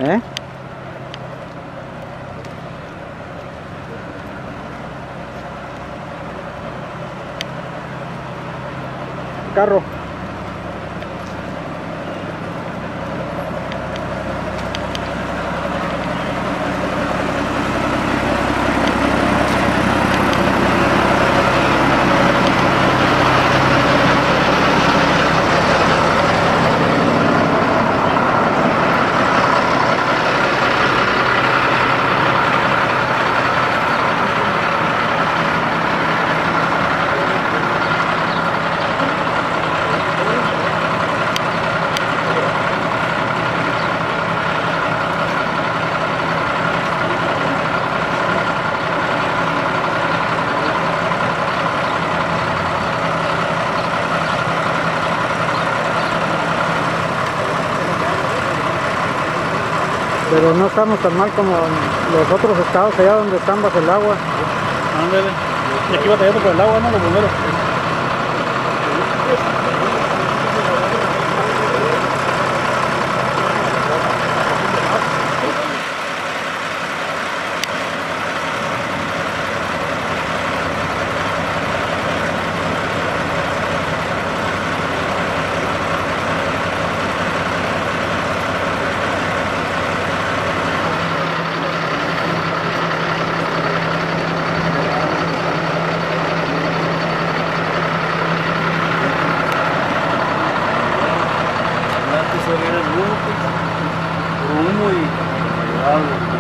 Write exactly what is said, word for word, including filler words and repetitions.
¿Eh? Carro. Pero no estamos tan mal como en los otros estados allá donde están bajo el agua. Ándale. Y aquí batallando por el agua, ¿no? Los bomberos. Humo y agua.